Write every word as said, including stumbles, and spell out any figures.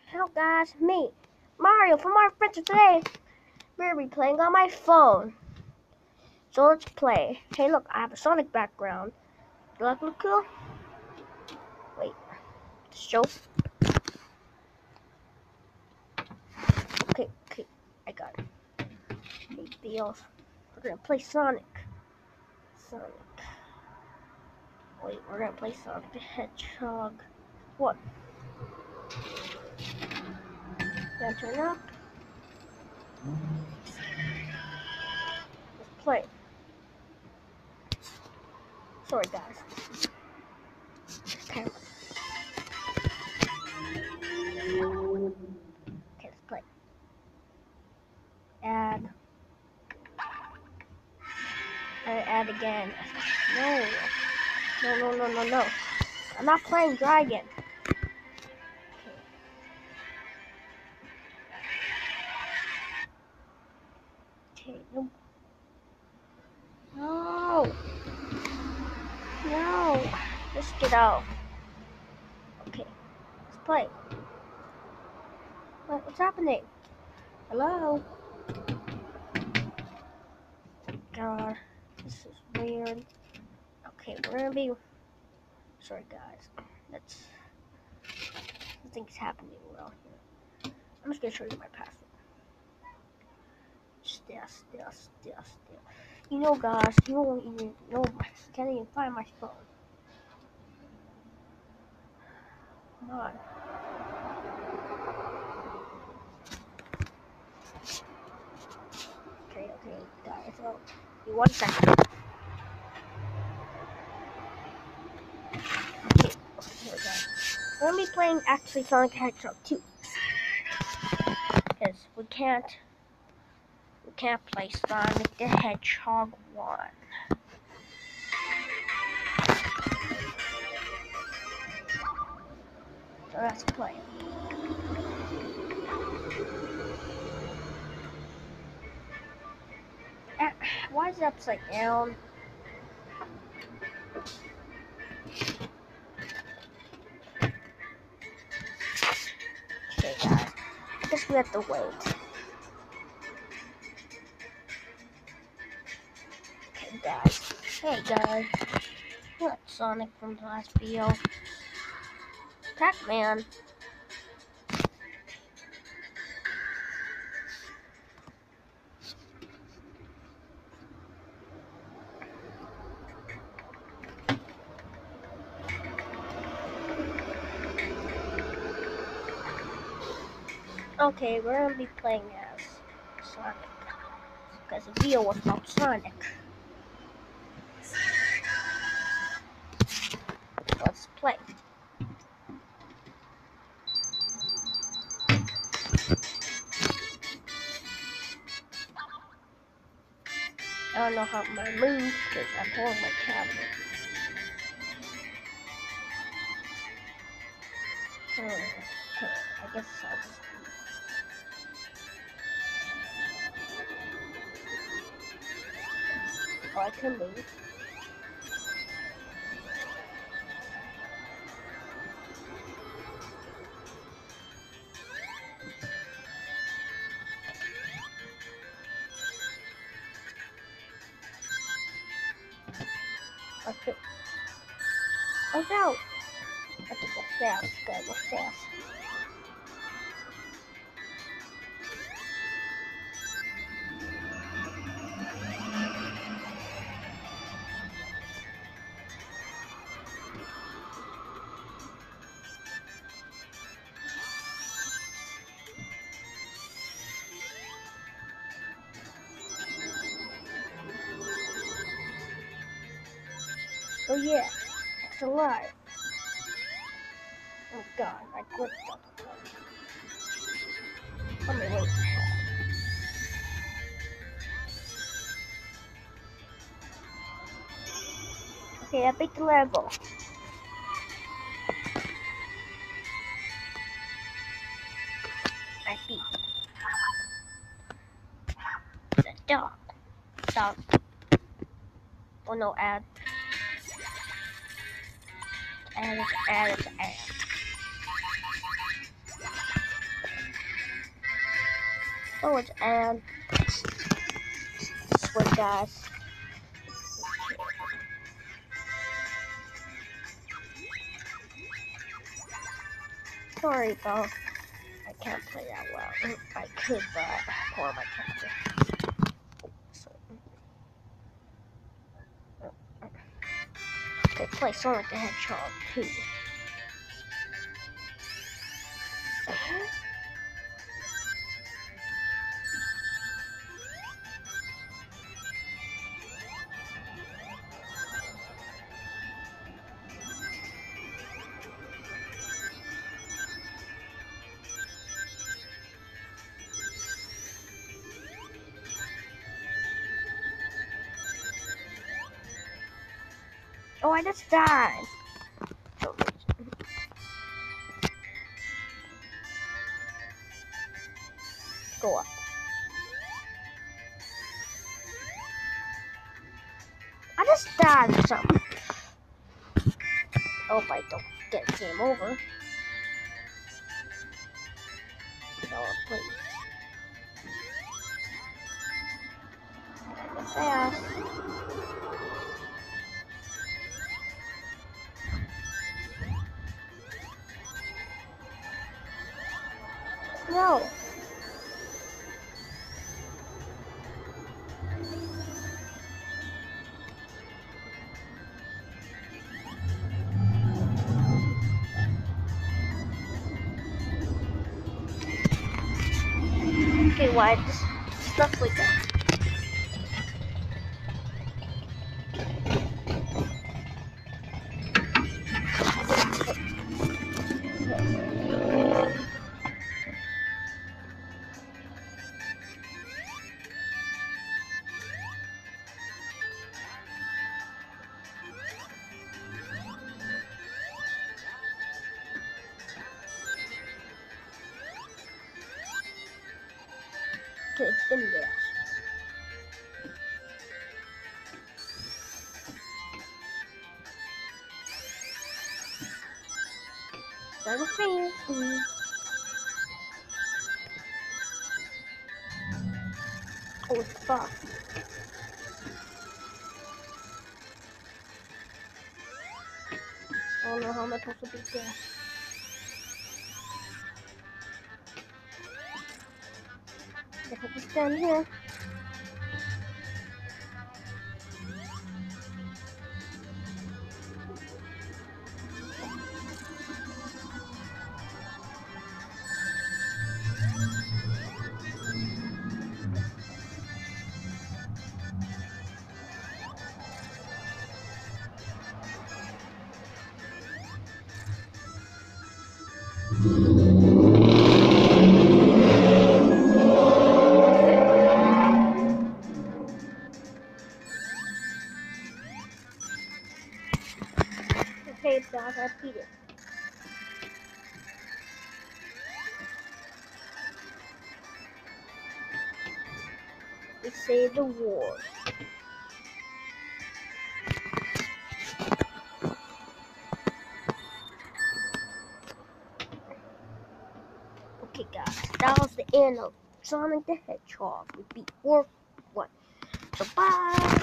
Hello guys, me, Mario from Mario Adventure. Today, we're be playing on my phone. So let's play. Hey look, I have a Sonic background. Do I look cool? Wait, show. Okay, okay, I got it. Big deal. We're gonna play Sonic. Sonic. Wait, we're gonna play Sonic the Hedgehog. What? Gonna turn up. Let's play. Sorry guys. Camera. Okay, let's play. Add. And add again. No. No, no, no, no, no. I'm not playing Dragon. Okay. Okay, no. No. No. Just get out. Okay. Let's play. What, what's happening? Hello? God. This is weird. Okay, we're gonna be... Sorry, guys. That's... Nothing's happening well here. I'm just gonna show you my password. Still, still, still, still. You know, guys, you don't even know... I can't even find my phone. Come on. Okay, okay, guys. So, give me one second. Okay, okay, here we go. We're gonna be playing actually Sonic the Hedgehog two. Because we can't we can't play Sonic the Hedgehog one. So let's play. Uh, why is it upside down? Okay guys, I guess we have to wait. Okay guys, hey guys, what's Sonic from the last video? Pac-Man. Okay, we're gonna be playing as Sonic. Because the video was about Sonic. Let's play. I don't know how to move because I'm holding my cabinet. Hmm, okay, I guess I'll just... Oh, I can move. Okay. Oh no! I have to go fast. Gotta go fast. Oh yeah, it's alive. Oh god, I clicked on the phone. Let me wait. Okay, I beat the level. I beat the dog. Dog. Oh no, add. Add it, add it, add. Oh, it's and this way, guys. Sorry though, I can't play that well. I could, but poor my character. So, okay, play Sonic the Hedgehog two. Oh, I just died. Go up. I just died or something. I hope I don't get game over. So, please. Fast. No. Okay, why just stuff like that? Okay, spin dash. Start a thing. Oh, it's fast. I don't know how am I supposed to beat that. If I just stand here. Okay, guys, I beat it. We saved the war. Okay, guys, that was the end of Sonic the Hedgehog. We beat four one. So bye.